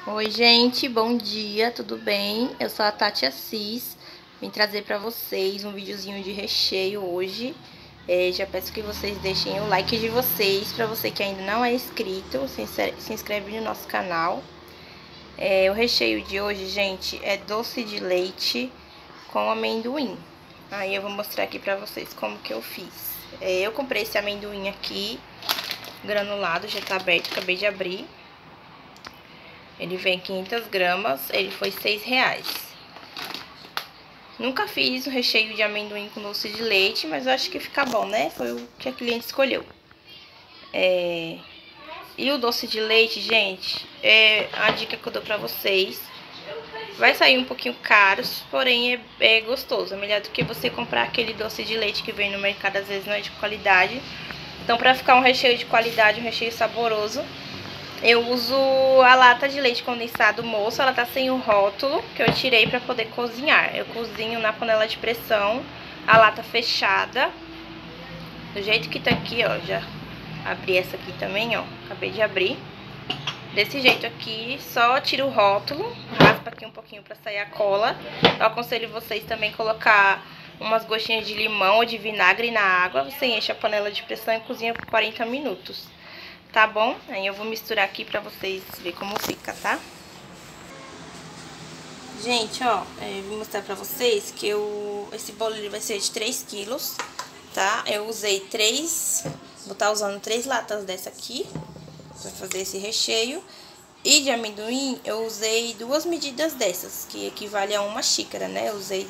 Oi, gente, bom dia, tudo bem? Eu sou a Tati Assis, vim trazer pra vocês um videozinho de recheio hoje. Já peço que vocês deixem o like de vocês, pra você que ainda não é inscrito, se inscreve no nosso canal. O recheio de hoje, gente, é doce de leite com amendoim. Aí eu vou mostrar aqui pra vocês como que eu fiz. Eu comprei esse amendoim aqui, granulado, já tá aberto, acabei de abrir. Ele vem 500 gramas, ele foi R$6. Nunca fiz o recheio de amendoim com doce de leite, mas eu acho que fica bom, né? Foi o que a cliente escolheu. E o doce de leite, gente, é a dica que eu dou pra vocês. Vai sair um pouquinho caro, porém é gostoso. É melhor do que você comprar aquele doce de leite que vem no mercado, às vezes não é de qualidade. Então, pra ficar um recheio de qualidade, um recheio saboroso, eu uso a lata de leite condensado moço, ela tá sem o rótulo, que eu tirei pra poder cozinhar. Eu cozinho na panela de pressão, a lata fechada, do jeito que tá aqui, ó. Já abri essa aqui também, ó, acabei de abrir. Desse jeito aqui, só tiro o rótulo, raspa aqui um pouquinho pra sair a cola. Eu aconselho vocês também colocar umas gotinhas de limão ou de vinagre na água. Você enche a panela de pressão e cozinha por 40 minutos. Tá bom? Aí eu vou misturar aqui pra vocês verem como fica, tá? Gente, ó, vou mostrar pra vocês que esse bolo ele vai ser de 3 quilos, tá? Eu usei vou estar usando 3 latas dessa aqui pra fazer esse recheio. E de amendoim eu usei 2 medidas dessas, que equivale a 1 xícara, né? Eu usei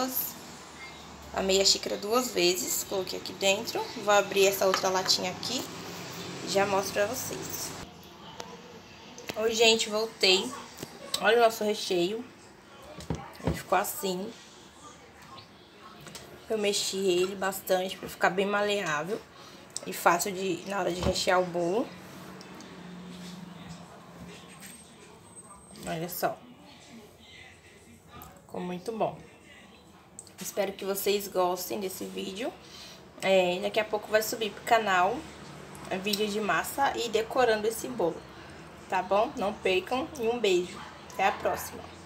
a meia xícara 2 vezes, coloquei aqui dentro. Vou abrir essa outra latinha aqui. Já mostro pra vocês. Oi, gente, voltei. Olha o nosso recheio. Ele ficou assim. Eu mexi ele bastante pra ficar bem maleável e fácil na hora de rechear o bolo. Olha só. Ficou muito bom. Espero que vocês gostem desse vídeo. Daqui a pouco vai subir pro canal vídeo de massa e decorando esse bolo, tá bom? Não percam e um beijo. Até a próxima.